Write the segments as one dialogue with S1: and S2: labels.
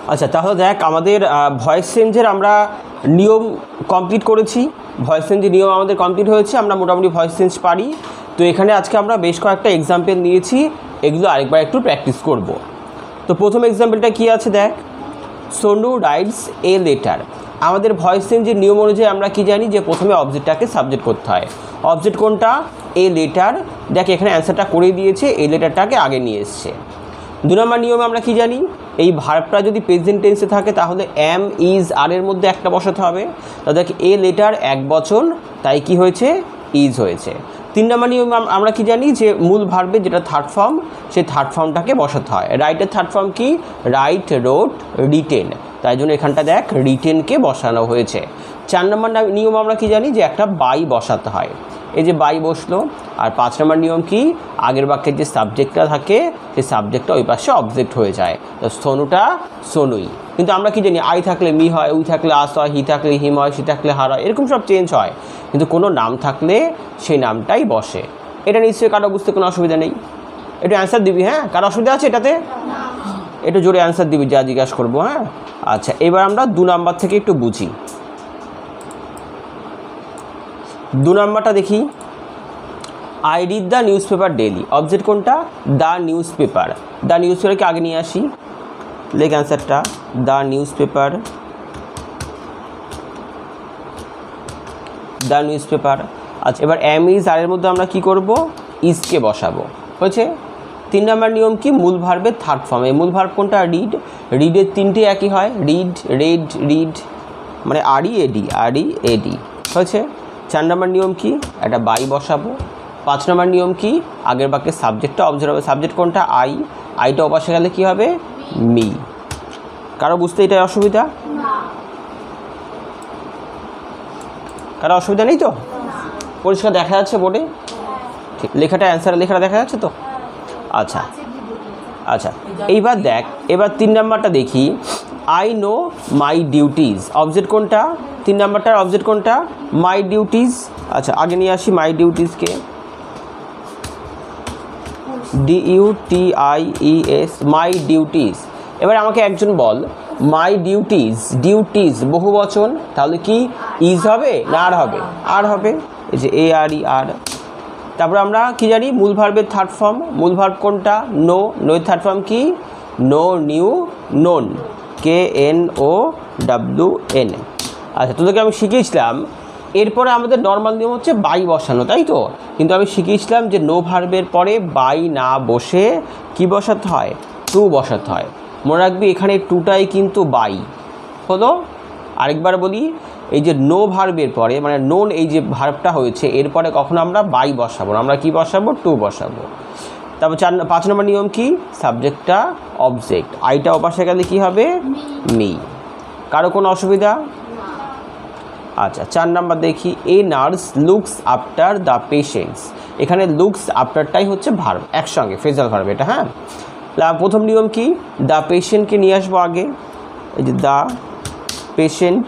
S1: আচ্ছা, তাহলে দেখ আমাদের ভয়েস চেঞ্জের আমরা নিয়ম কমপ্লিট করেছি। ভয়েস চেঞ্জের নিয়ম আমাদের কমপ্লিট হয়েছে, আমরা মোটামুটি ভয়েস চেঞ্জ পারি। তো এখানে আজকে আমরা বেশ কয়েকটা এক্সাম্পল নিয়েছি, এগুলো আরেকবার একটু প্র্যাকটিস করব। তো প্রথম এক্সাম্পলটা কী আছে দেখ, সোনু রাইটস এ লেটার। আমাদের ভয়েস চেঞ্জের নিয়ম অনুযায়ী আমরা কি জানি যে প্রথমে অবজেক্টটাকে সাবজেক্ট করতে হয়। অবজেক্ট কোনটা? A letter. দেখ এখানে অ্যান্সারটা করে দিয়েছে, এই লেটারটাকে আগে নিয়ে এসছে। 2 নম্বর নিয়মে আমরা কি জানি, এই ভার্বটা যদি প্রেজেন্ট টেন্সে থাকে তাহলে এম ইজ আর এর মধ্যে একটা বসাতে হবে। তা দেখ এ লেটার এক বচন, তাই কি হয়েছে? ইজ হয়েছে। 3 নম্বর নিয়ম আমরা কি জানি যে মূল ভার্বে যেটা থার্ড ফর্ম, সেই থার্ড ফর্মটাকে বসাতে হয়। রাইটের থার্ড ফর্ম কি? রাইট, রোট, রিটেন, তাই জন্য এখানটা দেখ রিটেনকে বসানো হয়েছে। 4 নম্বর নিয়ম আমরা কি জানি যে একটা বাই বসাতে হয়, এই যে বাই বসলো। আর 5 নম্বর নিয়ম কি? আগের বাক্যের যে সাবজেক্টটা থাকে সেই সাবজেক্টটা ওই পাশে অবজেক্ট হয়ে যায়। তো সোনুটা সোনুই, কিন্তু আমরা কি জানি আই থাকলে মি হয়, উই থাকলে আস হয়, হি থাকলে হিম হয়, সি থাকলে হার হয়, এরকম সব চেঞ্জ হয়, কিন্তু কোনো নাম থাকলে সেই নামটাই বসে। এটা নিশ্চয়ই কারো বুঝতে কোনো অসুবিধা নেই। একটু অ্যান্সার দিবি, হ্যাঁ? কারো অসুবিধা আছে এটাতে? একটু জোরে অ্যান্সার দিবি যা জিজ্ঞাসা করবো, হ্যাঁ? আচ্ছা, এবার আমরা 2 নাম্বার থেকে একটু বুঝি। 2 নাম্বারটা দেখি, I read the newspaper daily. Object কোনটা? The newspaper. The news পেপারকে আগে নিয়ে আসি, লেখ অ্যান্সারটা the newspaper, the newspaper. আচ্ছা, এবার এম ইজ আর এর মধ্যে আমরা কি করব? ইজকে বসাবো, হয়েছে। 3 নম্বর নিয়ম কি? মূল ভার্বের থার্ড ফর্ম। এই মূল ভার্ব কোনটা? রিড। রিডের 3টে একই হয়, রিড, রেড, রিড, মানে আরই এডি, আরই এডি, হয়েছে। 4 নম্বর নিয়ম কি? একটা বাই বসাবো। 5 নম্বর নিয়ম কি? আগের বাক্যের সাবজেক্টটা অবজেক্ট হবে। সাবজেক্ট কোনটা? আই। আইটা ওপাশে গেলে কি হবে? মি। কারো বুঝতে এটাই অসুবিধা? কারো অসুবিধা নেই তো? পরিষ্কার দেখা যাচ্ছে বোর্ডে? ঠিক, লেখাটা অ্যান্সার লেখাটা দেখা যাচ্ছে তো? আচ্ছা আচ্ছা, এইবার দেখ, এবার 3 নাম্বারটা দেখি, I know my duties. Object কোনটা? 3 নাম্বারটার অবজেক্ট কোনটা? My duties. আচ্ছা, আগে নিয়ে আসি মাই ডিউটিজকে, DUTIES, মাই ডিউটিজ। এবার আমাকে একজন বল, মাই ডিউটিজ, ডিউটিজ বহু বচন, তাহলে কি ইজ হবে না আর হবে? আর হবে, এই যে ARE, আর। তারপরে আমরা কি জানি? মূল ভার্বের থার্ড ফর্ম। মূল ভার্ব কোনটা? নো। নোয়ের থার্ড ফর্ম কি? Know, knew, known, KNOWN। আচ্ছা, তোদেরকে আমি শিখিয়েছিলাম, এরপরে আমাদের নর্মাল নিয়ম হচ্ছে বাই বসানো, তাই তো? কিন্তু আমি শিখিয়েছিলাম যে নো ভার্বের পরে বাই না বসে কি বসাতে হয়? টু বসাতে হয়। মনে রাখবি এখানে টুটাই কিন্তু বাই হলো। আরেকবার বলি, এই যে নো ভার্বের পরে, মানে নোন এই যে ভার্বটা হয়েছে, এরপরে কখনো আমরা বাই বসাবো না, আমরা কি বসাবো? টু বসাবো। তারপর 5 নম্বর নিয়ম কি? সাবজেক্টটা অবজেক্ট, আইটা ওপাশে গেলে কি হবে? মি। কারো কোনো অসুবিধা? আচ্ছা, 4 নাম্বার দেখি, a nurse looks after the patients. এখানে লুকস আফটারটাই হচ্ছে ভার্ব, একসঙ্গে ফ্রেজাল ভার্ব এটা, হ্যাঁ। প্রথম নিয়ম কি? দ্য পেশেন্টকে নিয়ে আসবো আগে, এই যে দ্য পেশেন্ট,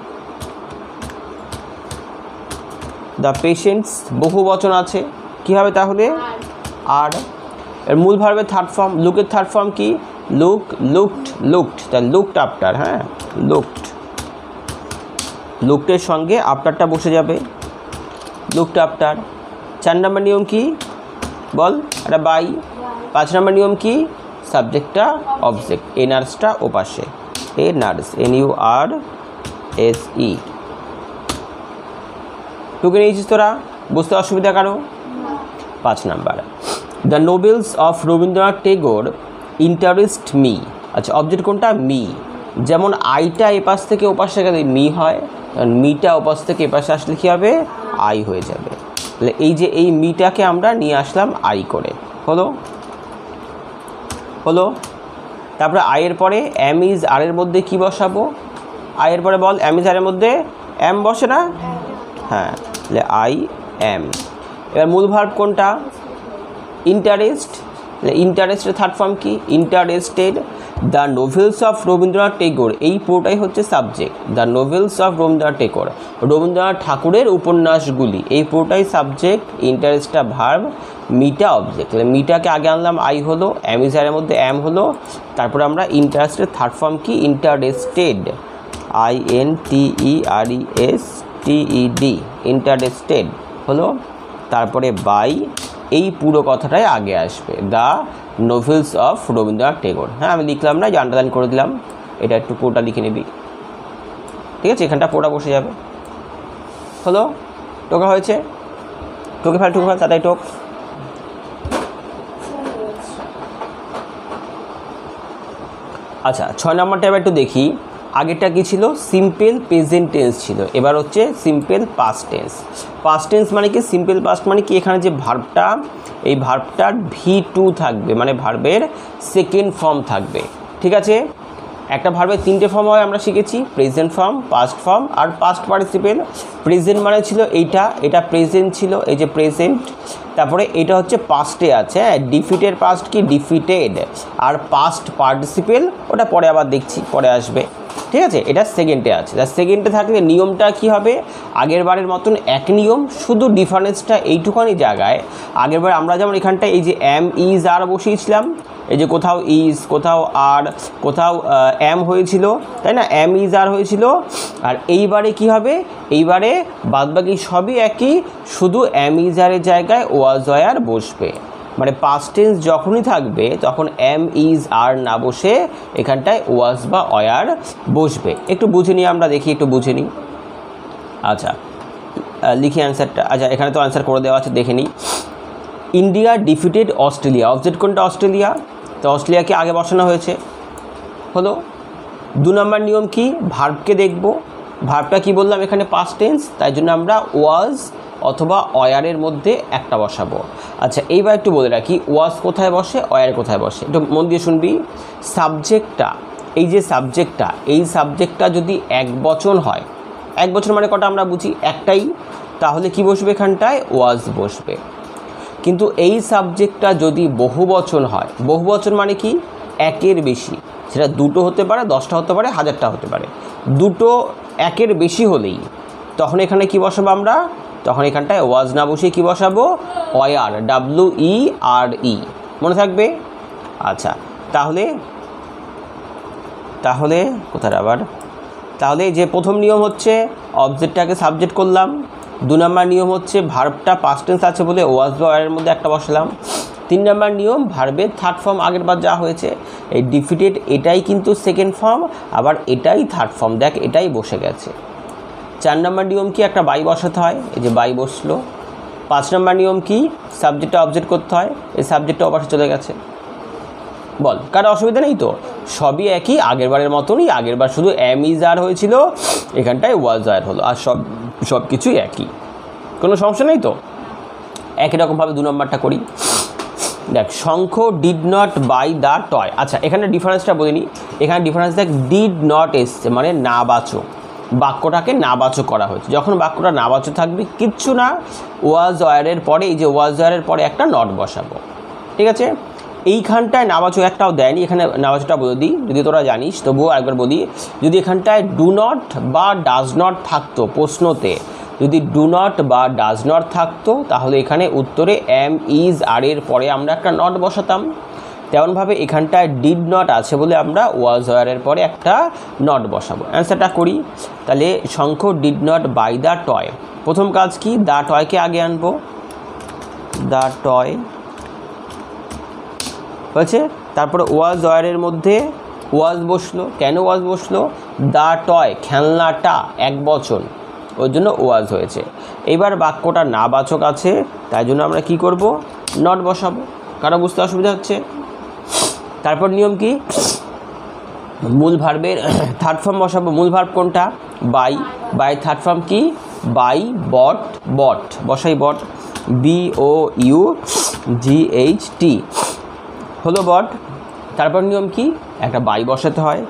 S1: দ্য পেশেন্টস বহু বচন আছে, কি হবে তাহলে? আর। এর মূল ভার্বের থার্ড ফর্ম, লুকের থার্ড ফর্ম কি? লুক, লুকড, লুকড, তা লুকড আফটার, হ্যাঁ, লুকড। লুকটের সঙ্গে আফটারটা বসে যাবে, লুকড আফটার। 4 নম্বর নিয়ম কি? বল, এটা বাই। 5 নম্বর নিয়ম কি? সাবজেক্টটা অবজেক্ট, এ নার্সটা ওপাশে, এ নার্স, NURSE। টুকে নিয়েছিস তোরা? বুঝতে অসুবিধা কারো? 5 নাম্বার, the novels of Rabindranath Tagore interest me. আচ্ছা, অবজেক্ট কোনটা? মি। যেমন আইটা এপাশ থেকে ওপাশে গেলে মি হয়, মিটা ওপাশ থেকে এপাশে আসলে কী হবে? আই হয়ে যাবে। তাহলে এই যে এই মিটাকে আমরা নিয়ে আসলাম আই করে, হলো হলো। তারপরে আয়ের পরে এম ইজ আর এর মধ্যে কি বসাবো? আয়ের পরে বল, এম ইজ আর এর মধ্যে এম বসে না? হ্যাঁ, তাহলে আই এম। এবার মূল ভার্ব কোনটা? ইন্টারেস্ট। ইন্টারেস্টের থার্ড ফর্ম কি? Interested. The novels of Rabindranath Tagore, এই পুরোটাই হচ্ছে subject. The novels of Rabindranath Tagore, Rabindranath ঠাকুরের উপন্যাসগুলি, এই পুরোটাই সাবজেক্ট। ইন্টারেস্টটা ভার্ব, মিটা অবজেক্ট। তাহলে মিটাকে আগে আনলাম, আই হলো, অ্যামিজারের মধ্যে অ্যাম হলো, তারপরে আমরা ইন্টারেস্টের থার্ড ফর্ম কি ইন্টারেস্টেড, INTERESTED, ইন্টারেস্টেড হলো, তারপরে বাই, এই পুরো কথাটাই আগে আসবে, the novels of Rabindranath Tagore. হ্যাঁ, আমি লিখলাম না, যে আন্ডারলাইন করে দিলাম, এটা একটু পুরোটা লিখে নিবি, ঠিক আছে, এখানটা পুরোটা বসে যাবে। হলো, টোকা হয়েছে, টোকে ফেল তাড়াতাড়ি টোক। আচ্ছা, 6 নম্বরটা এবার একটু দেখি। আগেরটা কি ছিল? সিম্পল প্রেজেন্ট টেন্স ছিল, এবার হচ্ছে simple past tense. Past tense মানে কি? সিম্পল পাস্ট মানে কি? এখানে যে ভার্বটা, এই ভার্বটার V2 থাকবে, মানে ভার্বের সেকেন্ড ফর্ম থাকবে, ঠিক আছে। একটা ভার্বের 3টে ফর্ম হয় আমরা শিখেছি, প্রেজেন্ট ফর্ম, পাস্ট ফর্ম আর পাস্ট পার্টিসিপেল। প্রেজেন্ট মানে ছিল এইটা, এটা প্রেজেন্ট ছিল, এই যে প্রেজেন্ট। তারপরে এটা হচ্ছে পাস্টে আছে, হ্যাঁ, ডিফিটের পাস্ট কি ডিফিটেড, আর পাস্ট পার্টিসিপেল ওটা পরে আবার দেখছি, পরে আসবে, ঠিক আছে। এটা সেকেন্ডে আছে। তার সেকেন্ডে থাকলে নিয়মটা কি হবে? আগের বারের মতন এক নিয়ম, শুধু ডিফারেন্সটা এইটুখানি জায়গায়। আগের বার আমরা যেমন এখানটায় এই যে এম ইজ আর বসিয়েছিলাম, এই যে কোথাও ইজ, কোথাও আর, কোথাও এম হয়েছিল, তাই না, এম ইজ আর হয়েছিল। আর এইবারে কি হবে? এইবারে বাদবাকি সবই একই, শুধু এম ইজ আরের জায়গায় ওয়াজ ওয়ার বসবে। মানে পাস্ট টেন্স যখনই থাকবে তখন এম ইজ আর না বসে এখানটায় ওয়াজ বা ওয়ার বসবে। একটু বুঝে নিই আমরা, দেখি একটু বুঝে নিই। আচ্ছা, লিখি অ্যান্সারটা। আচ্ছা, এখানে তো অ্যান্সার করে দেওয়া আছে, দেখে নিই। ইন্ডিয়া ডিফিটেড অস্ট্রেলিয়া, অবজেক্ট কোনটা? অস্ট্রেলিয়া, তো অস্ট্রেলিয়াকে আগে বসানো হয়েছে। হলো 2 নম্বর নিয়ম কি? ভার্বকে দেখব, ভার্বটা কি বললাম এখানে? পাস্ট টেন্স, তাই জন্য আমরা ওয়াজ অথবা ওয়ারের মধ্যে একটা বসাবো। আচ্ছা, এইবার একটু বলে রাখি, ওয়াজ কোথায় বসে, ওয়ার কোথায় বসে, একটু মন দিয়ে শুনবি। সাবজেক্টটা, এই যে সাবজেক্টটা, এই সাবজেক্টটা যদি এক বচন হয়, এক বচন মানে কটা আমরা বুঝি? একটাই, তাহলে কি বসবে এখানটায়? ওয়াজ বসবে। কিন্তু এই সাবজেক্টটা যদি বহু বচন হয়, বহু বচন মানে কি? একের বেশি, সেটা 2টো হতে পারে, 10টা হতে পারে, 1000টা হতে পারে, 2টো একের বেশি হলেই তখন এখানে কি বসাবো আমরা? তখন এখানটায় ওয়াজ না বসিয়ে কি বসাবো? ওয়ার, WERE, মনে থাকবে? আচ্ছা, তাহলে কোথায় আবার? তাহলে যে প্রথম নিয়ম হচ্ছে অবজেক্টটাকে সাবজেক্ট করলাম। 2 নম্বর নিয়ম হচ্ছে ভার্বটা পাস্ট টেন্স আছে বলে ওয়াজ বা ওয়ারের মধ্যে একটা বসালাম। 3 নম্বর নিয়ম ভার্বের থার্ড ফর্ম আগের বার যা হয়েছে, এই ডিফিটেড এটাই কিন্তু সেকেন্ড ফর্ম, আবার এটাই থার্ড ফর্ম, দেখ এটাই বসে গেছে। 4 নম্বর নিয়ম কি? একটা বাই বসাতে হয়, এই যে বাই বসলো। 5 নম্বর নিয়ম কি? সাবজেক্টটা অবজেক্ট করতে হয়, এই সাবজেক্টটা অবশ্যই চলে গেছে। বল, কারো অসুবিধা নেই তো? সবই একই, আগের বারের মতনই। আগের বার শুধু এম ইজ আর হয়েছিল, এখানটায় ওয়াজ আর হলো, আর সব কিছুই একই, কোনো সমস্যা নেই তো? একই রকমভাবে 2 নম্বরটা করি। দেখ, Shankha did not buy the toy. আচ্ছা, এখানে ডিফারেন্সটা বলিনি। এখানে ডিফারেন্স দেখ, ডিড নট এসছে মানে নাবাচক, বাক্যটাকে নাবাচক করা হয়েছে। যখন বাক্যটা নাবাচক থাকবে, কিচ্ছু না, ওয়াজ ওয়ারের পরে, এই যে ওয়াজ ওয়ারের পরে একটা নট বসাবো, ঠিক আছে। এইখানটায় নাবাচক একটাও দেয়নি, এখানে নাবাচকটা বলে দিই, যদি তোরা জানিস তবুও একবার বলি। যদি এখানটায় ডু নট বা ডাজ নট থাকতো, প্রশ্নতে যদি ডু নট বা ডাজ নট থাকতো, তাহলে এখানে উত্তরে এম ইজ আর এর পরে আমরা একটা নট বসাতাম। তেমনভাবে এখানটায় ডিড নট আছে বলে আমরা ওয়াজ ওয়ারের পরে একটা নট বসাবো। অ্যান্সারটা করি। তাহলে Shankha did not buy the toy, প্রথম কাজ কি? দ্য টয়কে আগে আনবো, দ্য টয় হয়েছে। তারপরে ওয়াজ ওয়ারের মধ্যে ওয়াজ বসলো। কেন ওয়াজ বসলো? দ্য টয়, খেলনাটা এক বচন, ওই জন্য ওয়াজ হয়েছে। এবার বাক্যটা নাবাচক আছে, তাই জন্য আমরা কি করব? নট বসাবো। কারো বুঝতে অসুবিধা হচ্ছে? তারপর নিয়ম কি? মূল ভার্বের থার্ড ফর্ম বসাবো। মূল ভার্ব কোনটা? বাই। বাই থার্ড ফর্ম কি? বাই, বট, বট বসাই, বট, BOUGHT হলো বট। তারপর নিয়ম কি? একটা বাই বসাতে হয়।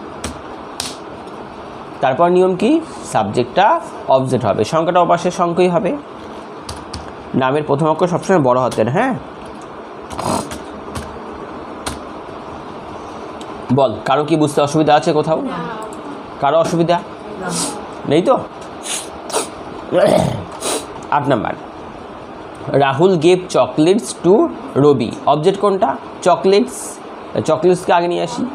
S1: তারপর নিয়ম কি? সাবজেক্টটা অবজেক্ট হবে, সংখ্যাটা অপাশে সংখ্যাই হবে। নামের প্রথম অক্ষর সবসময় বড় হাতের, হ্যাঁ। বল, কারো কি বুঝতে অসুবিধা আছে কোথাও? কারো অসুবিধা নেই তো? 8 নাম্বার, Rahul gave chocolates to Ravi. Object কোনটা? চকলেটস। চকলেটসকে আগে নিয়ে আসি,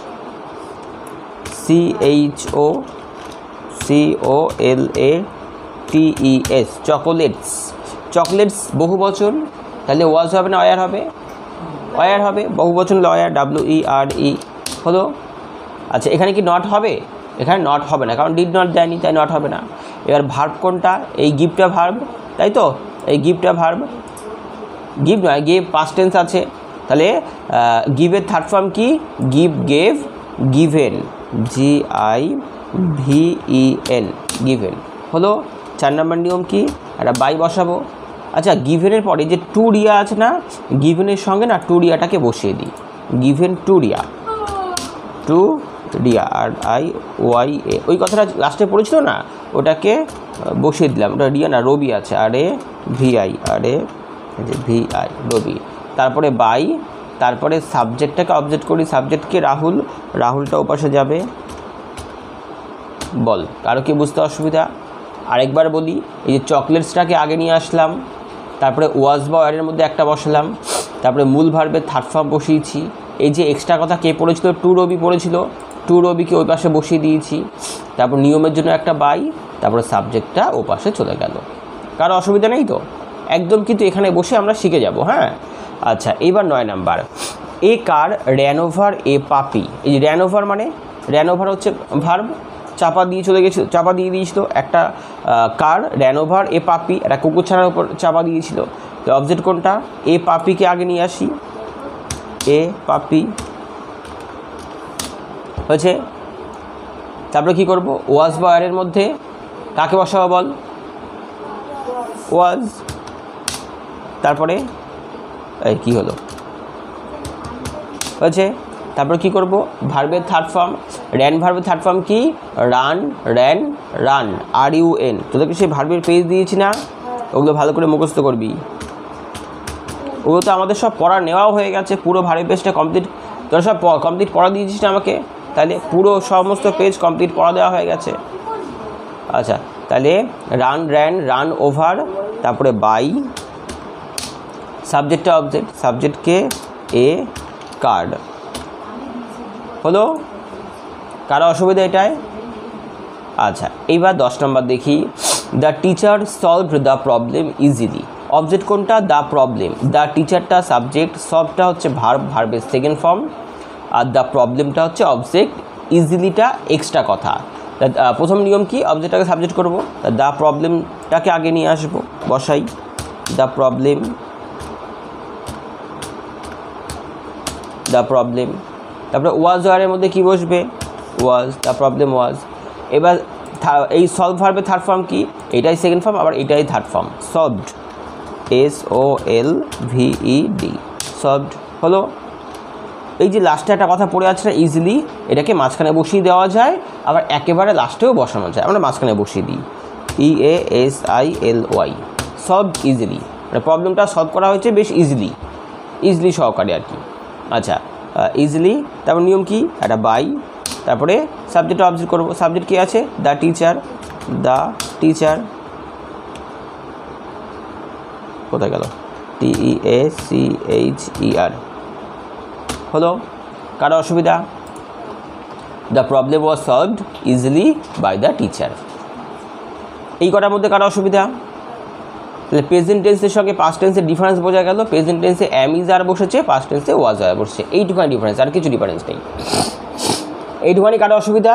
S1: CHOCOLATES, চকোলেটস। চকলেটস বহু বচন, তাহলে ওয়াজ হবে না অয়ার হবে? অয়ার হবে। বহু বচন লয়ার, WERE হলো। আচ্ছা, এখানে কি নট হবে? এখানে নট হবে না, কারণ ডিড নট দেয়নি, তাই নট হবে না। এবার ভার্ব কোনটা? এই গিভটা ভার্ব, তাই তো? এই গিভটা ভার্ব, গিভ নয়, গেভ পাস্ট টেন্স আছে, তাহলে গিভের থার্ড ফর্ম কি? Give, gave, given, GIVEN, given হলো। 4 নম্বর নিয়ম কি? একটা বাই বসাবো। আচ্ছা, গিভেনের পরে যে টু রিয়া আছে না, গিভেনের সঙ্গে না টু রিয়াটাকে বসিয়ে দিই। Given to Riya, to Riya, RIYA, ওই কথাটা লাস্টে পড়েছিল না, ওটাকে বসিয়ে দিলাম। ওটা রিয়া না, রবি আছে, RAVI, রবি। তারপরে বাই, তারপরে সাবজেক্টটাকে অবজেক্ট করি, সাবজেক্টকে রাহুল, রাহুলটা ওপাশে যাবে। বল, কারো কি বুঝতে অসুবিধা? আরেকবার বলি, এই যে চকলেটসটাকে আগে নিয়ে আসলাম, তারপরে ওয়াজ বা ওয়ারের মধ্যে একটা বসালাম, তারপরে মূল ভার্বের থার্ড ফর্ম বসিয়েছি। এই যে এক্সট্রা কথা কে পড়েছিল? টু রবি পড়েছিল, টু রবিকে ওই পাশে বসিয়ে দিয়েছি। তারপর নিয়মের জন্য একটা বাই, তারপরে সাবজেক্টটা ও পাশে চলে গেল। কারো অসুবিধা নেই তো? একদম কিন্তু এখানে বসে আমরা শিখে যাব। হ্যাঁ, আচ্ছা, এবার 9 নাম্বার, a car ran over a puppy. এই যে র্যান ওভার মানে, র্যান ওভার হচ্ছে ভার্ব, চাপা দিয়ে চলে গেছিল, চাপা দিয়ে দিয়েছিল। একটা কার র্যান ওভার এ পাপি, একটা কুকুর ছানার উপর চাপা দিয়েছিল। তো অবজেক্ট কোনটা? এ পাপিকে আগে নিয়ে আসি, এ পাপি হয়েছে। তারপরে কি করব? ওয়াজ বা ওয়ারের মধ্যে কাকে বসাবো বল? ওয়াজ। তারপরে এই কি হলো হয়েছে। তারপরে কি করব? ভার্বের থার্ড ফর্ম, র্যান ভার্বের থার্ড ফর্ম কি? Run, ran, run, RUN। তোদেরকে সেই ভার্বের পেজ দিয়েছি না, ওগুলো ভালো করে মুখস্থ করবি। ওগুলো তো আমাদের সব পড়া নেওয়াও হয়ে গেছে, পুরো ভার্বের পেজটা কমপ্লিট। তোরা সব কমপ্লিট পড়া দিয়েছিস না আমাকে, তাহলে পুরো সমস্ত পেজ কমপ্লিট পড়া দেওয়া হয়ে গেছে। আচ্ছা, তাহলে রান, র্যান, রান ওভার, তারপরে বাই, সাবজেক্টটা অবজেক্ট, সাবজেক্টকে এ কার্ড হলো। কারো অসুবিধা এটাই? আচ্ছা, এইবার 10 নম্বর দেখি, the teacher solved the problem easily. Object কোনটা? The problem. দ্য টিচারটা সাবজেক্ট, সলভটা হচ্ছে ভার্ব, ভার্বের সেকেন্ড ফর্ম, আর দ্য প্রবলেমটা হচ্ছে অবজেক্ট, ইজিলিটা এক্সট্রা কথা। প্রথম নিয়ম কি? অবজেক্টটাকে সাবজেক্ট করব, দ্য প্রবলেমটাকে আগে নিয়ে আসবো, বসাই দ্য প্রবলেম, দ্য প্রবলেম। তারপরে ওয়াজ ওয়ারের মধ্যে কি বসবে? Was, the problem was. এবার এই সলভ ভার্বের থার্ড ফর্ম কি? এটাই সেকেন্ড ফর্ম, আবার এটাই third form, solved, SOLVED, solved হলো। এই যে লাস্টে একটা কথা পড়ে আছে না, ইজিলি, এটাকে মাঝখানে বসিয়ে দেওয়া যায়, আবার একেবারে লাস্টেও বসানো যায়। আমরা মাঝখানে বসিয়ে দিই, EASILY, সলভড ইজিলি। মানে প্রবলেমটা সলভ করা হয়েছে বেশ ইজিলি, ইজিলি সহকারে আর কি। আচ্ছা, ইজিলি। তারপর নিয়ম কি? একটা বাই, তারপরে সাবজেক্ট অবজেক্ট করবো। সাবজেক্ট কি আছে? দ্য টিচার, দ্য টিচার কোথায় গেল? TEACHER হলো। কারো অসুবিধা? The problem was solved easily by the teacher. এই কটার মধ্যে কারো অসুবিধা? তাহলে প্রেজেন্ট টেন্সের সঙ্গে পাস্ট টেন্সের ডিফারেন্স বোঝা গেল। প্রেজেন্ট টেন্সে অ্যাম ইজ আর বসেছে, পাস্ট টেন্সে ওয়াজ আর বসেছে, এইটুখানি ডিফারেন্স, আর কিছু ডিফারেন্স নেই। এইটুখানি কারো অসুবিধা?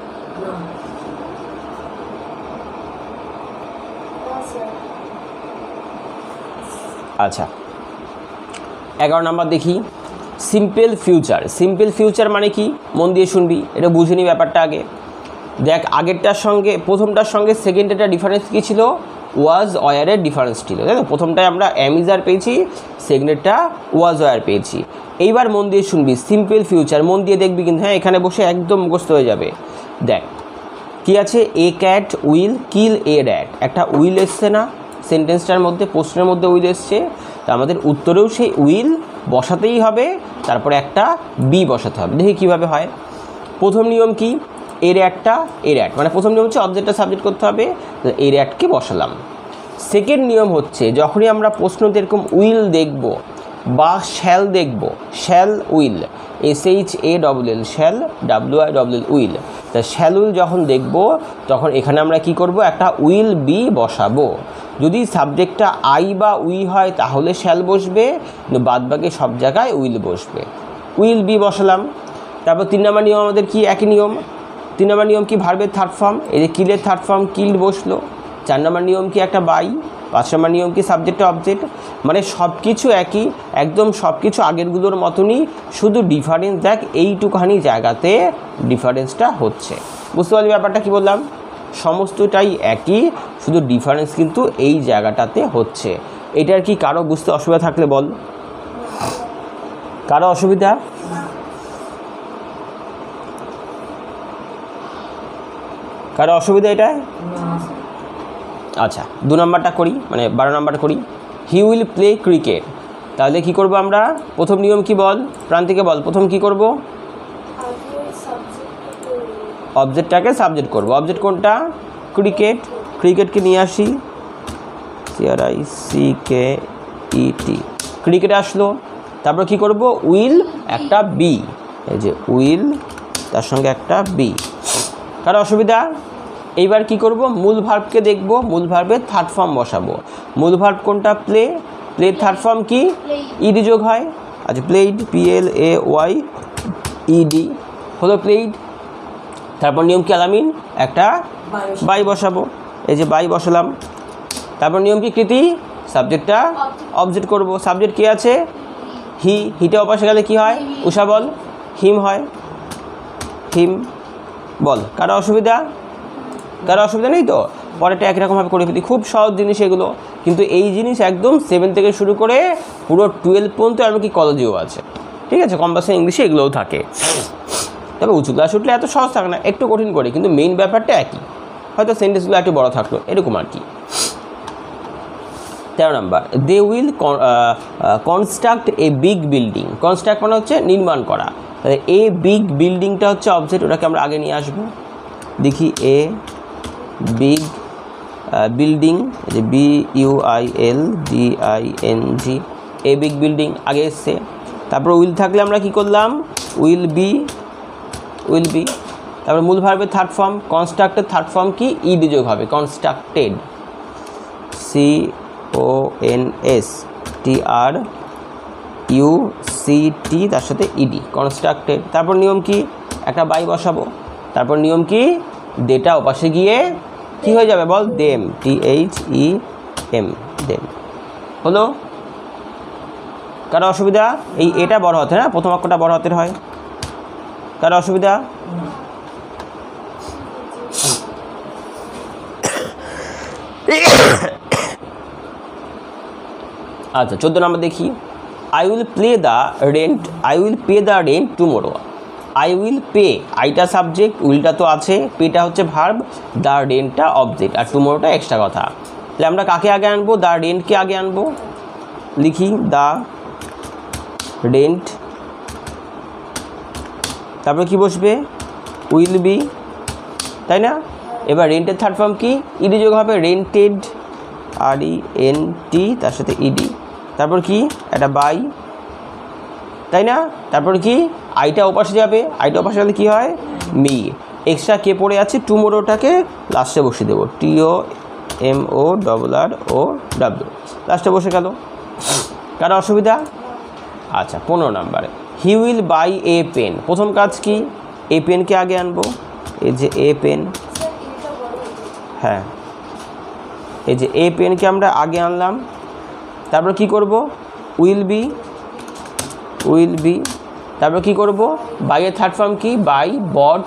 S1: আচ্ছা, 11 নম্বর দেখি, সিম্পল ফিউচার। সিম্পল ফিউচার মানে কি? মন দিয়ে শুনবি, এটা বুঝে নি ব্যাপারটা আগে। দেখ, আগেরটার সঙ্গে প্রথমটার সঙ্গে সেকেন্ডেরটা ডিফারেন্স কী ছিল? ওয়াজ ওয়ারের ডিফারেন্স ছিল, তাই তো? প্রথমটায় আমরা অ্যামিজার পেয়েছি, সেকেন্ডেরটা ওয়াজ ওয়ার পেয়েছি। এইবার মন দিয়ে শুনবি, সিম্পল ফিউচার মন দিয়ে দেখবি কিন্তু, হ্যাঁ, এখানে বসে একদম মুখস্থ হয়ে যাবে। দেখ কী আছে? A cat will kill a rat. একটা উইল এসছে না সেন্টেন্সটার মধ্যে, প্রশ্নের মধ্যে উইল এসছে। তো আমাদের উত্তরেও সেই উইল বসাতেই হবে, তারপরে একটা বি বসাতে হবে। দেখি কীভাবে হয়। প্রথম নিয়ম কি, এর একটা এর অ্যাট, মানে প্রথম নিয়ম হচ্ছে অবজেক্টটা সাবজেক্ট করতে হবে, এর অ্যাটকে বসালাম। সেকেন্ড নিয়ম হচ্ছে যখনই আমরা প্রশ্নতে এরকম উইল দেখব বা শ্যাল দেখব, shall will, SHALL shall, WILL will, তা শ্যাল উইল যখন দেখব তখন এখানে আমরা কি করব, একটা উইল বি বসাবো। যদি সাবজেক্টটা আই বা উই হয় তাহলে শ্যাল বসবে, কিন্তু বাদবাকি সব জায়গায় উইল বসবে। উইল বি বসালাম। তারপর 3 নম্বর নিয়ম আমাদের কি, একই নিয়ম। 3 নম্বর নিয়ম কি, ভার্বের থার্ড ফর্ম, এই যে কিলের থার্ড ফর্ম কিল্ড বসলো। 4 নম্বর নিয়ম কি, একটা বাই। 5 নম্বর নিয়ম কি, সাবজেক্ট অবজেক্ট। মানে সব কিছু একই, একদম সব কিছু আগেরগুলোর মতনই, শুধু ডিফারেন্স দেখ এইটুখানি জায়গাতে ডিফারেন্সটা হচ্ছে। বুঝতে পারলি ব্যাপারটা কি বললাম? সমস্তটাই একই, শুধু ডিফারেন্স কিন্তু এই জায়গাটাতে হচ্ছে। এটার কি কারো বুঝতে অসুবিধা থাকলে বল, কারো অসুবিধা? কারো অসুবিধা এটায়? আচ্ছা, 2 নম্বরটা করি, মানে 12 নম্বরটা করি। He will play cricket. তাহলে কি করব আমরা? প্রথম নিয়ম কি বল, প্রান্তিকে বল, প্রথম কি করব? অবজেক্টটাকে সাবজেক্ট করব। অবজেক্ট কোনটা? ক্রিকেট। ক্রিকেটকে নিয়ে আসি, CRICKET, ক্রিকেট আসলো। তারপর কি করব? উইল একটা বি, এই যে উইল, তার সঙ্গে একটা বি। কারো অসুবিধা? এইবার কি করব? মূল ভার্বকে দেখব, মূল ভার্বের থার্ড ফর্ম বসাবো। মূল ভার্ব কোনটা? প্লে। প্লে থার্ড ফর্ম কি? ইডি যোগ হয়। আচ্ছা, প্লেইড, PLAYED হলো প্লেইড। তারপর নিয়ম কি, আলামিন, একটা বাই বসাবো, এই যে বাই বসালাম। তারপর নিয়ম কি, কৃতি, সাবজেক্টটা অবজেক্ট করব। সাবজেক্ট কি আছে? হি। হিটা অপাশে গেলে কি হয়? উষা বল, হিম হয়, হিম বল। কারো অসুবিধা? কারো অসুবিধা নেই তো? পরেরটা একই রকমভাবে করে ফেলি, খুব সহজ জিনিস এগুলো, কিন্তু এই জিনিস একদম 7 থেকে শুরু করে পুরো 12 পর্যন্ত, এমনকি কলেজেও আছে, ঠিক আছে? কম্পালসারি ইংলিশে এগুলোও থাকে, তবে উঁচু ক্লাস উঠলে এত সহজ থাকে না, একটু কঠিন করে, কিন্তু মেইন ব্যাপারটা একই, হয়তো সেন্টেন্সগুলো একটু বড় থাকলো, এরকম আর কি। 13 নম্বর, they will construct a big building. Construct মানে হচ্ছে নির্মাণ করা, তাহলে এ বিগ বিল্ডিংটা হচ্ছে অবজেক্ট, ওটাকে আমরা আগে নিয়ে আসবো। দেখি, এ বিগ বিল্ডিং, যে BUILDING, এ বিগ বিল্ডিং আগে এসছে। তারপর উইল থাকলে আমরা কি করলাম? Will be, will be. তারপর মূল ভার্বের থার্ড ফর্ম, কনস্ট্রাক্টের থার্ড ফর্ম কি? ইডি যোগ হবে, কনস্ট্রাক্টেড, CONSTRUCT, তার সাথে ইডি, কনস্ট্রাক্টেড। তারপর নিয়ম কি? একটা বাই বসাবো। তারপর নিয়ম কি? ডেটা ওপাশে গিয়ে কি হয়ে যাবে বল? দেম, THEM, দেম হলো। কারো অসুবিধা? এই এটা বড় হাতের, হ্যাঁ, প্রথম অক্ষরটা বড় হাতের হয়। কারো অসুবিধা? আচ্ছা, 14 নম্বর দেখি। I will pay the rent tomorrow. I will pay, আইটা সাবজেক্ট, উইলটা তো আছে, পেটা হচ্ছে ভার্ব, দ্য রেন্টটা অবজেক্ট, আর টুমোরোটা এক্সট্রা কথা। তাহলে আমরা কাকে আগে আনবো? দ্য রেন্টকে আগে আনবো। লিখি, দ্য রেন্ট, তারপরে কি বসবে? উইল বি, তাই না? এবার রেন্টের থার্ড ফর্ম কি? ইডি যোগ হবে, রেন্টেড, RENT, তার সাথে ইডি। তারপর কি? একটা বাই, তাই না? তারপর কি? আইটা ওপাশে যাবে, আইটা ওপাশে গেলে কী হয়? মি। এক্সট্রা কে পড়ে আছে? টুমোরোটাকে লাস্টে বসিয়ে দেবো, TOMORROW, লাস্টে বসে গেল। কারো অসুবিধা? আচ্ছা, 15 নম্বরে, he will buy a pen. প্রথম কাজ কি? এ পেনকে আগে আনবো, এই যে এ পেন, হ্যাঁ, এই যে এ পেনকে আমরা আগে আনলাম। তারপর কি করব? Will be, will be. তারপর কি করব? বাইয়ের থার্ড ফর্ম কি? Buy, bought,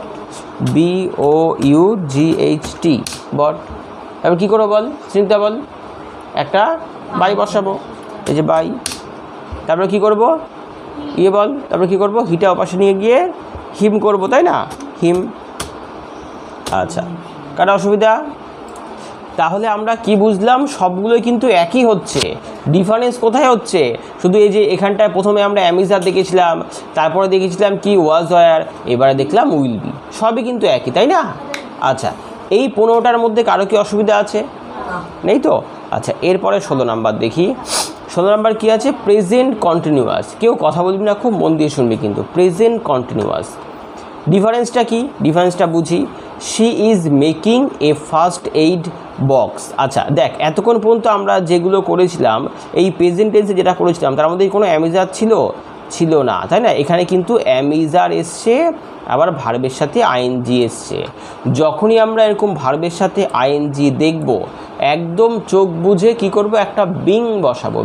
S1: BOUGHT, bought. তারপর কী করবো বল? চিন্তা বল, একটা বাই বসাবো, এই যে বাই। তারপরে কি করব? ইয়ে বল, তারপরে কি করব? হিটা ওপাশে নিয়ে গিয়ে হিম করব, তাই না? হিম। আচ্ছা, কাটা অসুবিধা? তাহলে আমরা কি বুঝলাম, সবগুলোই কিন্তু একই হচ্ছে, ডিফারেন্স কোথায় হচ্ছে, শুধু এই যে এখানটায় প্রথমে আমরা অ্যামিজার দেখেছিলাম, তারপরে দেখেছিলাম কি ওয়াজ ওয়্যার, এবারে দেখলাম উইল বি, সবই কিন্তু একই, তাই না? আচ্ছা, এই 15টার মধ্যে কারো কি অসুবিধা আছে? নেই তো? আচ্ছা, এরপরে 16 নাম্বার দেখি। 16 নাম্বার কী আছে? Present continuous. কেউ কথা বলবি না, খুব মন দিয়ে শুনবি কিন্তু। প্রেজেন্ট কন্টিনিউয়াস ডিফারেন্সটা কি? ডিফারেন্সটা বুঝি। She is making a first aid box. আচ্ছা দেখ, এতক্ষণ পর্যন্ত আমরা যেগুলো করেছিলাম, এই প্রেজেন্ট টেন্সে যেটা করেছিলাম, তার মধ্যে কোনো অ্যামিজার ছিল না, তাই না? এখানে কিন্তু অ্যামিজার এসছে, আবার ভার্বের সাথে আইএনজি এসছে। যখনই আমরা এরকম ভার্বের সাথে আইএনজি দেখব, একদম চোখ বুঝে কি করব, একটা বিং বসাবো,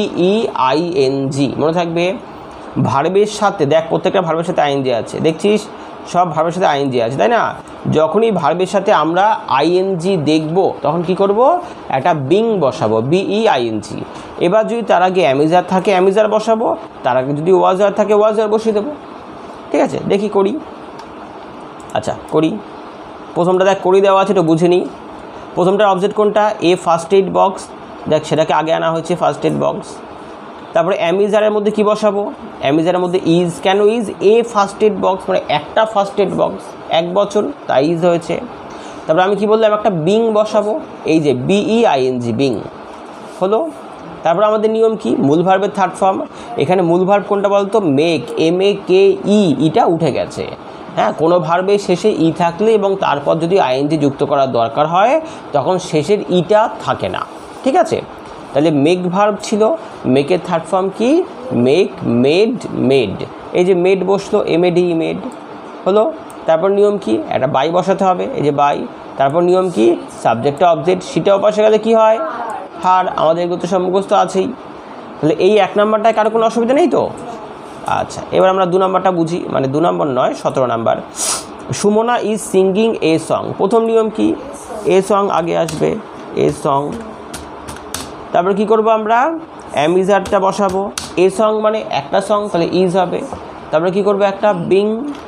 S1: BEING, মনে থাকবে। ভার্বের সাথে দেখ, প্রত্যেকটা ভার্বের সাথে আইএনজি আছে, দেখছিস সব ভার্বের সাথে আইএনজি আছে, তাই না? যখনই ভার্বের সাথে আমরা আইএনজি দেখব, তখন কি করব, একটা বিং বসাবো, BEING। এবার যদি তার আগে অ্যামিজার থাকে অ্যামিজার বসাবো, তার আগে যদি ওয়াজ ওয়্যার থাকে ওয়াজ ওয়্যার বসিয়ে দেবো। ঠিক আছে, দেখি করি। আচ্ছা করি। প্রথমটা দেখ করি দেওয়া আছে, তো বুঝে নিই। প্রথমটার অবজেক্ট কোনটা? A first aid box. দেখ সেটাকে আগে আনা হয়েছে, ফার্স্ট এইড বক্স। তারপরে অ্যামিজারের মধ্যে কি বসাবো? অ্যামিজারের মধ্যে ইজ। কেন is? A first aid box, মানে একটা ফার্স্ট এইড বক্স, এক বছর, তাই ইজ হয়েছে। তারপরে আমি কি বললাম, একটা বিং বসাবো, এই যে BEING, বিং হলো। তারপর আমাদের নিয়ম কি? মূল ভার্বের থার্ড ফর্ম। এখানে মূল ভার্ব কোনটা বলতো? মেক, MAKE, ইটা উঠে গেছে। হ্যাঁ, কোনো ভার্বের শেষে ই থাকলে এবং তারপর যদি আইএনজি যুক্ত করার দরকার হয়, তখন শেষের ইটা থাকে না। ঠিক আছে, তাহলে মেক ভার্ব ছিল, মেকের থার্ড ফর্ম কি? Make, made, made. এই যে মেড বসলো, MADE, মেড হলো। তারপর নিয়ম কি? একটা বাই বসাতে হবে, এই যে বাই। তারপর নিয়ম কি? সাবজেক্টটা অবজেক্ট, সেটাও পাশে গেলে কি হয়? হার। আমাদের এগুলো তো সব মুখস্থ আছেই। তাহলে এই 1 নাম্বারটায় কারো কোনো অসুবিধা নেই তো? আচ্ছা, এবার আমরা 2 নাম্বারটা বুঝি, মানে 2 নাম্বার নয়, 17 number. Sumana is singing a song. প্রথম নিয়ম কি? এ সং আগে আসবে, এ সং। তারপর কি করব আমরা? অ্যামিজারটা বসাবো। এ সং মানে একটা সং, তাহলে ইজ হবে। তারপরে কি করব? একটা বিং,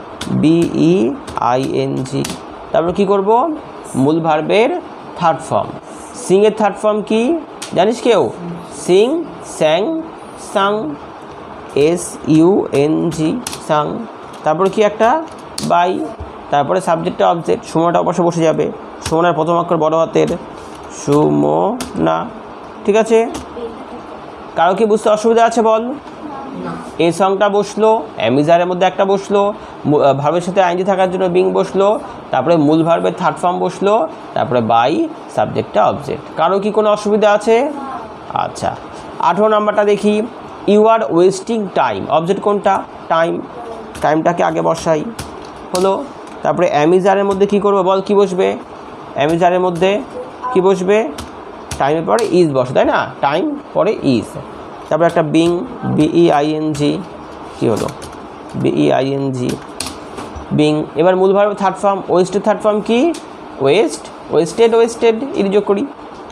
S1: BEING। তারপর কি করব? মূল ভার্বের থার্ড ফর্ম। সিংয়ের থার্ড ফর্ম কি জানিস কেউ? সিং, স্যাং, সাং, SUNG, সাং। তারপরে কি একটা বাই। তারপরে সাবজেক্টটা অবজেক্ট, সুমনাটা অবশ্য বসে যাবে। সুমনার প্রথম অক্ষর বড় হাতের, সুমনা। ঠিক আছে, কারো কি বুঝতে অসুবিধা আছে বল? এই সংটা বসলো, অ্যামিজারের মধ্যে একটা বসলো, ভার্বের সাথে আইএনজি থাকার জন্য বিং বসলো, তারপরে মূল ভার্বের থার্ড ফর্ম বসলো, তারপরে বাই, সাবজেক্টটা অবজেক্ট। কারো কি কোনো অসুবিধা আছে? আচ্ছা, 18 নাম্বারটা দেখি। You are wasting time. Object কোনটা? টাইম। টাইমটাকে আগে বসাই, হলো। তারপরে অ্যামিজারের মধ্যে কি করবো বল? কি বসবে? অ্যামিজারের মধ্যে কি বসবে? টাইমের পরে ইজ বসে, তাই না? টাইম পরে ইজ। তারপরে একটা বিং, BEING, কী হলো? BEING, being. এবার মূল ভার্বের থার্ড ফর্ম, ওয়েস্টের থার্ড ফর্ম কি? ওয়েস্ট, ওয়েস্টেড, ওয়েস্টেড, ইজ যোগ করি,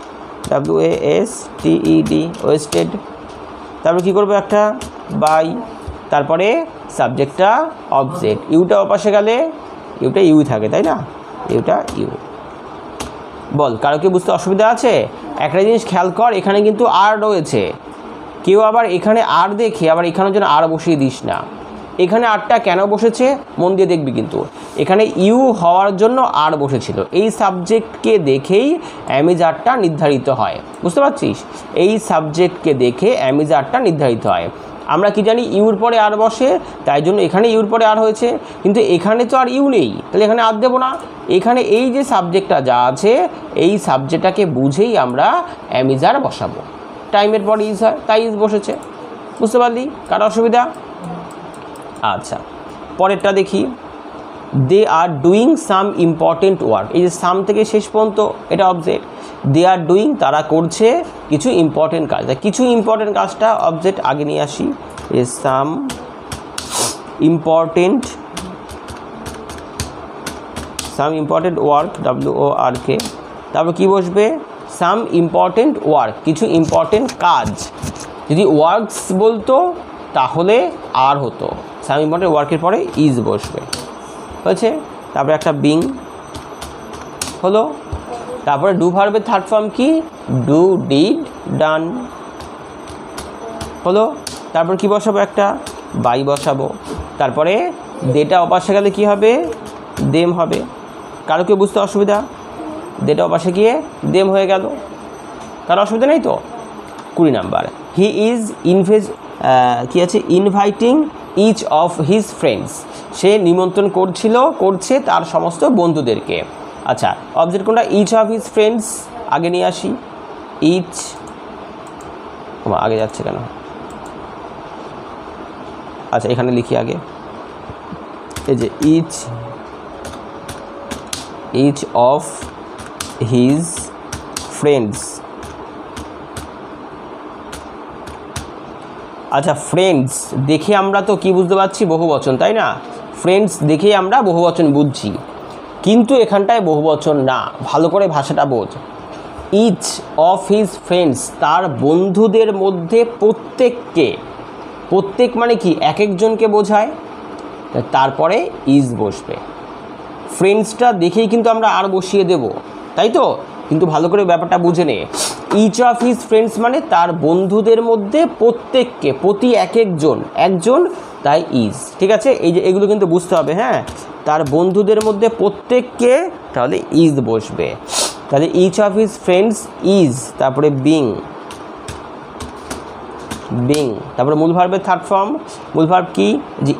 S1: WASTED, ওয়েস্টেড। তারপরে কী করবো? একটা বাই। তারপরে সাবজেক্টটা অবজেক্ট। ইউটা ওপাশে গেলে ইউটা ইউ থাকে, তাই না? Yuta you. বল, কারো কি বুঝতে অসুবিধা আছে? একটা জিনিস খেয়াল কর, এখানে কিন্তু আর রয়েছে। কেউ আবার এখানে আর দেখে আবার এখানে যেন আর বসিয়ে দিস না। এখানে আরটা কেন বসেছে মন দিয়ে দেখবি, কিন্তু এখানে ইউ হওয়ার জন্য আর বসেছিল। এই সাবজেক্টকে দেখেই অ্যামিজারটা নির্ধারিত হয়, বুঝতে পারছিস? এই সাবজেক্টকে দেখে অ্যামিজারটা নির্ধারিত হয়। আমরা কি জানি? ইউর পরে আর বসে, তাই জন্য এখানে ইউর পরে আর হয়েছে, কিন্তু এখানে তো আর ইউ নেই, তাহলে এখানে আর দেবো না। এখানে এই যে সাবজেক্টটা যা আছে, এই সাবজেক্টটাকে বুঝেই আমরা অ্যামিজার বসাবো। টাইমের পরে ইজ হয়, তাই ইজ বসেছে। বুঝতে পারলি? কারো অসুবিধা? আচ্ছা, পরেরটা দেখি। They are doing some important work. এই যে সাম থেকে শেষ পর্যন্ত এটা অবজেক্ট। দে আর ডুইং, তারা করছে কিছু ইম্পর্টেন্ট কাজ। কিছু ইম্পর্টেন্ট কাজটা অবজেক্ট আগে নিয়ে আসি। Some important, some important work, WORK। তারপর কি বসবে? সাম ইম্পর্টেন্ট ওয়ার্ক, কিছু ইম্পর্টেন্ট কাজ। যদি ওয়ার্কস বলতো তাহলে আর হতো, সাম ইম্পর্টেন্ট ওয়ার্কের পরে ইজ বসবে, হয়েছে। তারপরে একটা বিং হলো। তারপরে ডু ভার্বের থার্ড ফর্ম কি ডু ডিড ডান হলো। তারপর কি বসাবো একটা বাই বসাবো। তারপরে দেটা অপাশে গেলে কি হবে দেম হবে। কারো কেউ বুঝতে অসুবিধা? দেটা অপাশে গিয়ে দেম হয়ে গেল, কারো অসুবিধা নেই তো? 20 নাম্বার হি ইজ কি আছে inviting each of his friends, সে নিমন্ত্রণ করছে তার সমস্ত বন্ধুদেরকে। আচ্ছা অবজেক্ট কোনটা ইচ অফ হিজ ফ্রেন্ডস, আগে নিয়ে আসি ইচ, আগে যাচ্ছে কেন, আচ্ছা এখানে লিখি আগে, এই যে ইচ অফ হিজ ফ্রেন্ডস। আচ্ছা ফ্রেন্ডস দেখে আমরা তো কি বুঝতে পারছি বহুবচন, তাই না? ফ্রেন্ডস দেখেই আমরা বহুবচন বুঝছি, কিন্তু এখানটায় বহুবচন না, ভালো করে ভাষাটা বোঝ। ইচ অফ হিজ ফ্রেন্ডস তার বন্ধুদের মধ্যে প্রত্যেককে, প্রত্যেক মানে কি এক একজনকে বোঝায়, তারপরে ইজ বসবে। ফ্রেন্ডসটা দেখেই কিন্তু আমরা আর বসিয়ে দেব, তাই তো? কিন্তু ভালো করে ব্যাপারটা বুঝে নে, ইচ অফ হিজ ফ্রেন্ডস মানে তার বন্ধুদের মধ্যে প্রত্যেককে, প্রতি এক একজন, তাই ইজ। ঠিক আছে, এই যে এগুলো কিন্তু বুঝতে হবে। হ্যাঁ, তার বন্ধুদের মধ্যে প্রত্যেককে, তাহলে ইজ বসবে। তাহলে each of his friends is, তারপরে বিং, তারপরে মূল ভার্বের থার্ড ফর্ম। মূল ভার্ব কি যে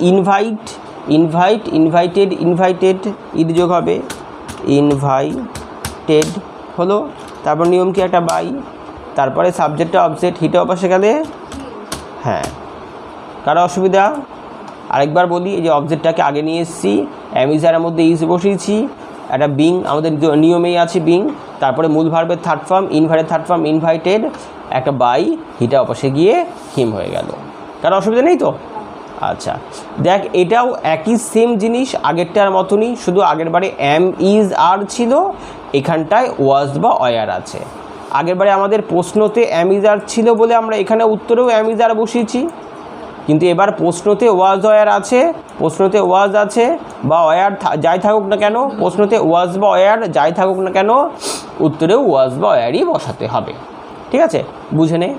S1: ইনভাইটেড ইড যোগ হবে ইনভাইটেড হলো। তারপর নিয়ম কি একটা বাই, তারপরে সাবজেক্টটা অবজেক্ট, হিটে অপাশে গেলে হ্যাঁ, কারো অসুবিধা? আরেকবার বলি, এই যে অবজেক্টটাকে আগে নিয়ে এসেছি, অ্যামিজারের মধ্যে ইজ বসিয়েছি, একটা বিং আমাদের নিয়মেই আছে বিং, তারপরে মূল ভার্বের থার্ড ফর্ম ইনভাইটেড, একটা বাই, হিটা অপাশে গিয়ে হিম হয়ে গেল। কারো অসুবিধা নেই তো? আচ্ছা দেখ, এটাও একই সেম জিনিস, আগেরটার মতনই, শুধু আগের বারে এম ইজ আর ছিল, এখানটায় ওয়াজ বা অয়ার আছে। আগের বারে আমাদের প্রশ্নতে এম ইজ আর ছিল বলে আমরা এখানে উত্তরেও এম ইজ আর বসিয়েছি, কিন্তু এবার প্রশ্নতে ওয়াজ অয়ার আছে, প্রশ্নতে ওয়াজ আছে বা অয়ার যাই থাকুক না কেন, প্রশ্নতে ওয়াজ বা অয়ার যাই থাকুক না কেন, উত্তরেও ওয়াজ বা অয়ারই বসাতে হবে। ঠিক আছে, বুঝে নে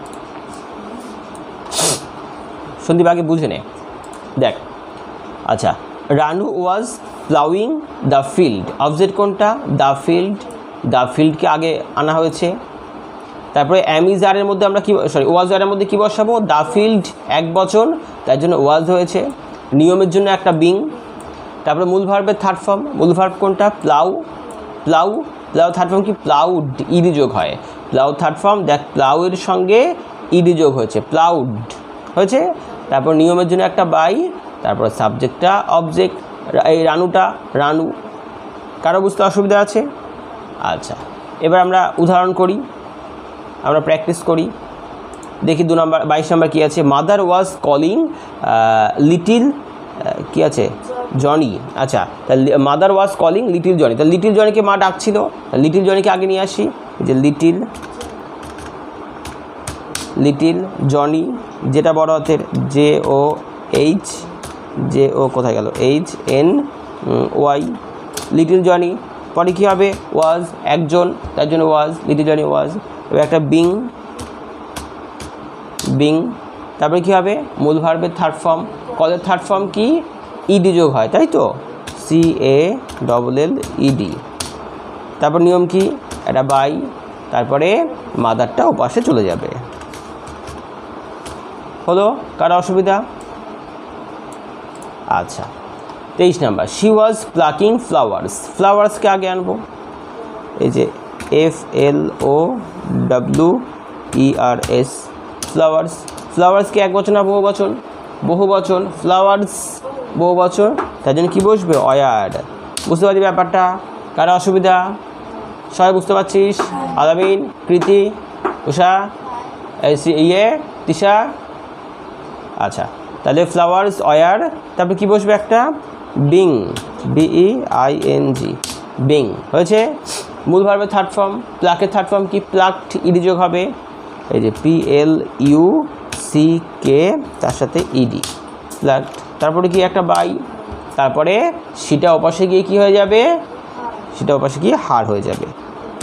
S1: সন্দীপ, আগে বুঝে নে। দেখ আচ্ছা, Ranu was ploughing the field, object কোনটা দ্য ফিল্ডকে আগে আনা হয়েছে। তারপরে অ্যামিজারের মধ্যে আমরা কি ওয়াজারের মধ্যে কি বসাবো, দ্য ফিল্ড এক বচন, তার জন্য ওয়াজ হয়েছে। নিয়মের জন্য একটা বিং। তারপরে মূল ভার্বের থার্ড ফর্ম, মূল ভার্ব কোনটা প্লাউ থার্ড ফর্ম কি প্লাউড, ইডি যোগ হয়, প্লাউ থার্ড ফর্ম। দেখ প্লাউয়ের সঙ্গে ইডি যোগ হয়েছে, প্লাউড হয়েছে। তারপর নিয়মের জন্য একটা বাই, তারপর সাবজেক্টটা অবজেক্ট, এই রানু। কারো বুঝতে অসুবিধা আছে? আচ্ছা এবার আমরা উদাহরণ করি, আমরা প্র্যাকটিস করি। দেখি 22 নম্বর কী আছে, মাদার ওয়াজ কলিং লিটিল কি আছে জনি। আচ্ছা তাহলে mother was calling little Johnny, তাহলে লিটিল জনিকে মা ডাকছিল, লিটিল জনিকে আগে নিয়ে আসি, যে লিটিল জনি, যেটা বড় হাতের জে ও কোথায় গেল HNY, লিটিল জনি। পরে কী হবে, ওয়াজ একজন, তার জন্য ওয়াজ, লিটিল জনি ওয়াজ। এবার একটা বিং, তারপরে কী হবে, মূল ভার্বের থার্ড ফর্ম, কলের থার্ড ফর্ম কি ইডি যোগ হয়, তাই তো, CALLED। তারপর নিয়ম কি একটা বাই, তারপরে মাদারটা ওপাশে চলে যাবে। হলো, কারো অসুবিধা? আচ্ছা 23 নাম্বার, শি ওয়াজ প্লাকিং ফ্লাওয়ার্সকে আগে আনবো, এই যে FLOWERS ফ্লাওয়ার্সকে এক বচন না বহু বচন, ফ্লাওয়ার্স বহু বচন, তার জন্য কী বসবে অয়ার্ড। বুঝতে পারছি ব্যাপারটা? কারো অসুবিধা? সবাই বুঝতে পারছিস? আলামিন, কৃতি, উষা, তিশা। আচ্ছা তাহলে ফ্লাওয়ার্স অয়ার, তারপরে কী বসবে একটা বিং, BEING, বিং হয়েছে। মূল ভার্বের থার্ড ফর্ম, প্লাকের থার্ড ফর্ম কি প্লাকড, ইডি যোগ হবে, এই যে PLUCK, তার সাথে ইডি, প্লাকড। তারপরে কি একটা বাই, তারপরে সেটা ওপাশে গিয়ে কি হয়ে যাবে, সেটা ওপাশে গিয়ে হার হয়ে যাবে।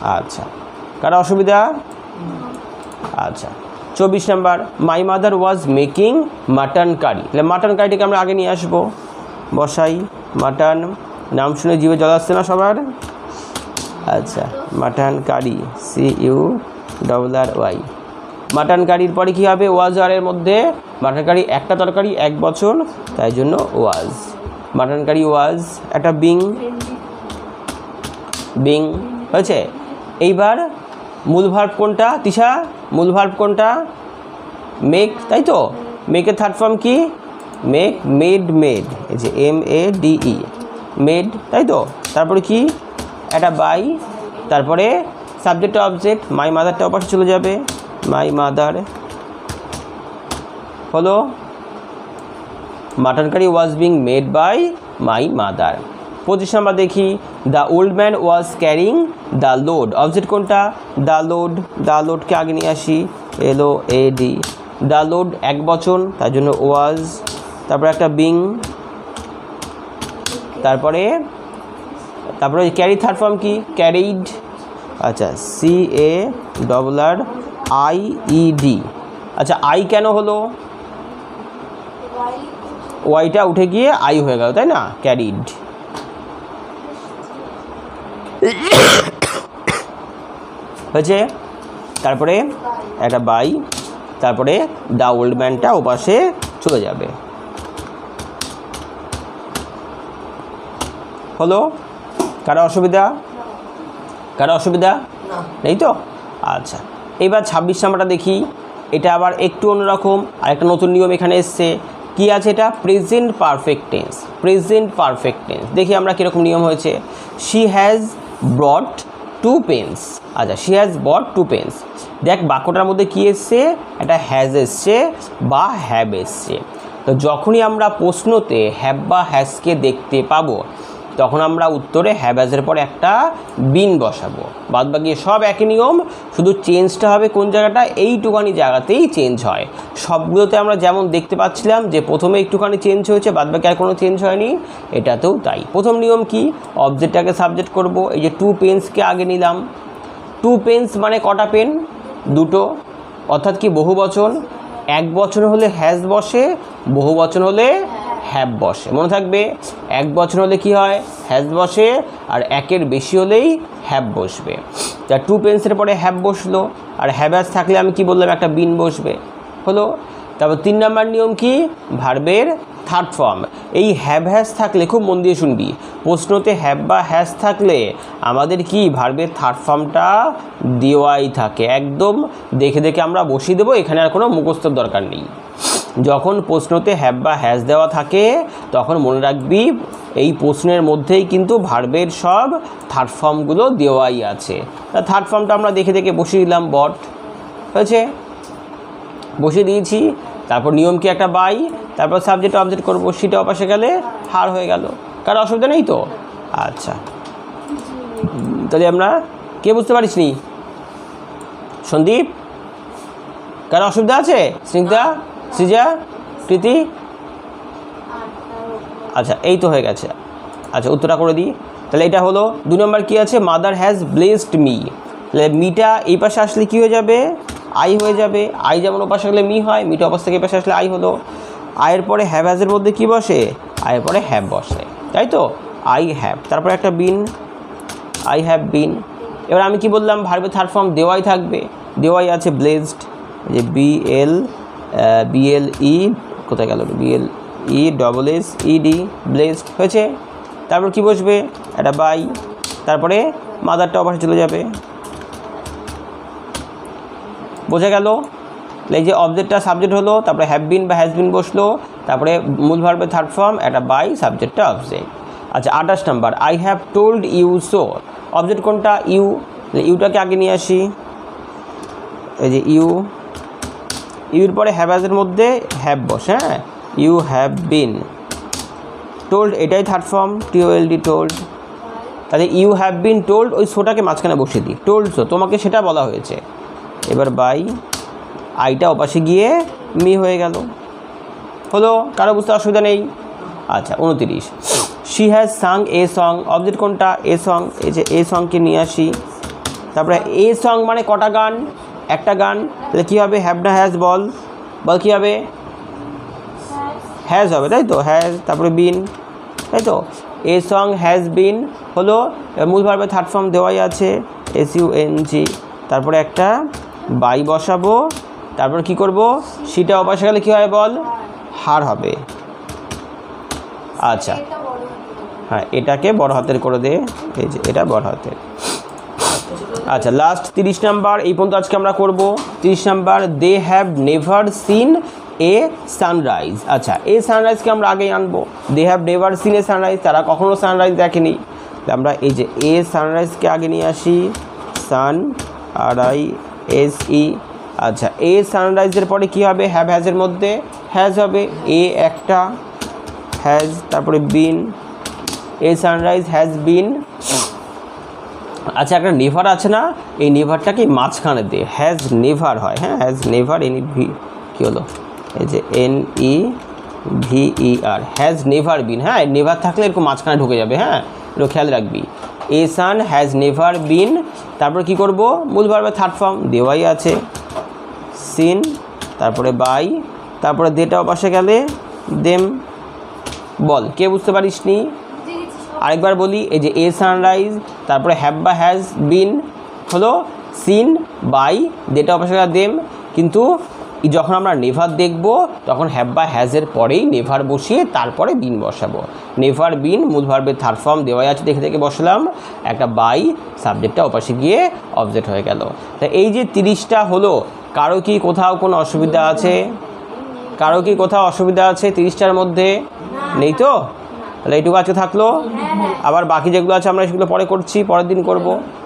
S1: আচ্ছা, কারো অসুবিধা? আচ্ছা, 24 number, my mother was making mutton curry. তাহলে মাটন কারিটাকে আমরা আগে নিয়ে আসবো, বসাই মাটন, নাম শুনে জিভে জল আসছে না সবার? আচ্ছা, মাটন কারি, CURRY। মাটন কারির পরে কী হবে? ওয়াজ আর এর মধ্যে মাটন কারি একটা তরকারি এক বচন, তাই জন্য ওয়াজ। মাটন কারি ওয়াজ, একটা বিং হয়েছে। এইবার মূল ভার্ব কোনটা তিশা? মূল ভার্ব কোনটা? মেক, তাই তো? মেকের থার্ড ফর্ম কি? মেক, মেড, এই যে MADE, মেড, তাই তো? তারপরে কি? একটা বাই, তারপরে সাবজেক্ট অবজেক্ট, মাই মাদারটা ওপাশে চলে যাবে, মাই মাদার হলো mutton curry was being made by my mother. 25 number দেখি, the old man was carrying the load. Object কোনটা? দ্য লোডকে আগে নিয়ে আসি, LOAD। দ্য লোড এক বচন, তার জন্য ওয়াজ, তারপরে একটা বিং, তারপরে ক্যারি থার্ড ফর্ম কি? ক্যারিড। আচ্ছা, CARRIED। আচ্ছা, আই কেন হলো? ওয়াইটা উঠে গিয়ে আই হয়ে গেল, তাই না? ক্যারিড হয়েছে। তারপরে একটা বাই, তারপরে দ্য ওল্ড ম্যানটা ওপাশে চলে যাবে, হলো। কারো অসুবিধা? নেই তো? আচ্ছা, এবার 26 নাম্বারটা দেখি। এটা আবার একটু অন্যরকম, আর একটা নতুন নিয়ম এখানে এসছে। কি আছে এটা? Present perfect tense. দেখি আমরা কীরকম নিয়ম হয়েছে। She has brought 2 pens. আচ্ছা, শি হ্যাজ ব্রট 2 পেন্স। দেখ বাক্যটার মধ্যে কি এসছে? একটা হ্যাজ এসছে বা হ্যাভ এসছে। তো যখনই আমরা প্রশ্নতে হ্যাভ বা হ্যাজকে দেখতে পাবো, তখন আমরা উত্তরে হ্যাভ হ্যাজের পর একটা বিন বসাবো। বাদ বাকি সব একই নিয়ম, শুধু চেঞ্জটা হবে কোন জায়গাটা? এইটুখানি জায়গাতেই চেঞ্জ হয়। সবগুলোতে আমরা যেমন দেখতে পাচ্ছিলাম যে প্রথমে একটুখানি চেঞ্জ হয়েছে, বাদ বাকি আর কোনো চেঞ্জ হয়নি, এটাতেও তাই। প্রথম নিয়ম কি? অবজেক্টটাকে সাবজেক্ট করব। এই যে 2 পেন্সকে আগে নিলাম। 2 পেন্স মানে কটা পেন? 2টো, অর্থাৎ কি বহু বচন। এক বচন হলে হ্যাজ বসে, বহু বচন হলে হ্যাভ বসে। মনে থাকবে, এক বচন হলে কি হয়? হ্যাজ বসে, আর একের বেশি হলেই হ্যাভ বসবে। তা 2 পেন্সের পরে হ্যাভ বসলো, আর হ্যাভ হ্যাজ থাকলে আমি কি বললাম? একটা বিন বসবে, হলো। তারপর 3 নাম্বার নিয়ম কি? ভার্বের থার্ড ফর্ম। এই হ্যাভ হ্যাজ থাকলে, খুব মন দিয়ে শুনবি, প্রশ্নতে হ্যাভ বা হ্যাজ থাকলে আমাদের কি ভার্বের থার্ড ফর্মটা দেওয়াই থাকে। একদম দেখে আমরা বসিয়ে দেবো, এখানে আর কোনো মুখস্থর দরকার নেই। যখন প্রশ্নতে হ্যাভ বা হ্যাজ দেওয়া থাকে, তখন মনে রাখবি এই প্রশ্নের মধ্যেই কিন্তু ভার্বের সব থার্ড ফর্মগুলো দেওয়াই আছে। তা থার্ড ফর্মটা আমরা দেখে বসিয়ে দিলাম, বট হয়েছে, বসিয়ে দিয়েছি। তারপর নিয়ম কি? একটা বাই, তারপর সাবজেক্ট অবজেক্ট করবো, সেটা অপাশে গেলে হার হয়ে গেল। কারো অসুবিধা নেই তো? আচ্ছা, তাহলে আমরা কে বুঝতে পারিস নি? সন্দীপ? কারো অসুবিধা আছে? স্নিগ্ধা, সৃজা, প্রীতি? আচ্ছা, এই তো হয়ে গেছে। আচ্ছা, উত্তরটা করে দিই। তাহলে এটা হলো 2 নম্বর কি আছে? Mother has blessed me. তাহলে মিটা এই পাশে আসলে কী হয়ে যাবে? আই হয়ে যাবে। আই যেমন ও পাশে গেলে মি হয়, মিটা অবস্থা থেকে এই পাশে আসলে আই হলো। আয়ের পরে হ্যাভ হ্যাজের মধ্যে কী বসে? আয়ের পরে হ্যাভ বসে, তাই তো? আই হ্যাভ, তারপরে একটা বিন, আই হ্যাভ বিন। এবার আমি কি বললাম? ভার্বের থার্ড ফর্ম দেওয়াই থাকবে, দেওয়াই আছে ব্লেসড, যে BLE কোথায় গেল? BLESSED, ব্লেসড হয়েছে। তারপর কি বসবে? একটা বাই, তারপরে মাদারটা অবশ্যই চলে যাবে, বোঝা গেল? এই যে অবজেক্টটা সাবজেক্ট হলো, তারপরে হ্যাভ বিন বা হ্যাজ বিন বসলো, তারপরে মূল ভার্বের থার্ড ফর্ম একটা বাই, সাবজেক্টটা অবজেক্ট। আচ্ছা, 28 number, I have told you so. Object কোনটা? ইউ। ইউটাকে আগে নিয়ে আসি, এই যে ইউর পরে হ্যাভ হ্যাজের মধ্যে হ্যাভ বসে, হ্যাঁ, ইউ হ্যাভ বিন। টোল্ড এটাই থার্ড ফর্ম, TOLD, টোল্ড। তাহলে ইউ হ্যাভ বিন টোল্ড, ওই সোটাকে মাঝখানে বসে দিই, টোল্ড সো, তোমাকে সেটা বলা হয়েছে। এবার বাই, আইটা ওপাশে গিয়ে মি হয়ে গেল, হলো। কারো বুঝতে অসুবিধা নেই? আচ্ছা, 29, she has sung a song. Object কোনটা? A song. এই যে এ সংকে নিয়ে আসি, তারপরে এ সং মানে কটা গান, একটা গান, তাহলে কী হবে হ্যাভ না হ্যাজ, বল কী হবে, হ্যাজ হবে, তাই তো, হ্যাজ, তারপরে বিন, তাই তো, এ সং হ্যাজ বিন হলো, মূল ভার্বের থার্ড ফর্ম দেওয়াই আছে SUNG, তারপরে একটা বাই বসাবো, তারপর কি করব, সেটা অবশ্যই গেলে কী হয় বল, হার হবে। আচ্ছা হ্যাঁ, এটাকে বড় হাতের করে দে, এই যে এটা বড় হাতের। আচ্ছা লাস্ট 30 নাম্বার, এই পর্যন্ত আজকে আমরা করব। 30 number, they have never seen a sunrise. আচ্ছা এই সানরাইজকে আমরা আগেই আনবো, they have never seen a sunrise, তারা কখনো সানরাইজ দেখেনি, আমরা এই যে এ সানরাইজকে আগে নিয়ে আসি, সান RISE। আচ্ছা এ সানরাইজের পরে কি হবে, হ্যাভ হ্যাজের মধ্যে হ্যাজ হবে, এ একটা হ্যাজ, তারপরে বিন, এ সানরাইজ হ্যাজ বিন। আচ্ছা একটা নেভার আছে না, এই নেভারটাকে মাঝখানে দিয়ে হ্যাজ নেভার হয়, হ্যাঁ হ্যাজ নেভার, NEV কী হলো, এই যে NEVER, হ্যাজ নেভার বিন, হ্যাঁ নেভার থাকলে এরকম মাঝখানে ঢুকে যাবে, হ্যাঁ একটু খেয়াল রাখবি। এ সান হ্যাজ নেভার বিন, তারপর কি করব, মূল ভার্বের থার্ড ফর্ম দেওয়াই আছে, সিন, তারপরে বাই, তারপরে দেটাও পাশে গেলে দেম, বল কে বুঝতে পারিস নি, আরেকবার বলি, এই যে এ সানরাইজ, তারপরে হ্যাভ বা হ্যাজ বিন হলো, সিন বাই দেটাও পাশে গেলে দেম, কিন্তু যখন আমরা নেভার দেখব তখন হ্যাভ বা হ্যাজের পরেই নেভার বসিয়ে তারপরে বিন বসাবো, নেভার বিন মূল ভার্বের থার্ড ফর্ম দেওয়াই আছে, দেখে দেখে বসলাম, একটা বাই সাবজেক্টটা ওপাশে গিয়ে অবজেক্ট হয়ে গেল। তা এই যে 30টা হলো, কারো কি কোথাও কোনো অসুবিধা আছে, কারো কি কোথাও অসুবিধা আছে 30টার মধ্যে, নেই তো, তাহলে এইটুকু আজকে থাকলো, আবার বাকি যেগুলো আছে আমরা সেগুলো পরে করছি, পরের দিন করব।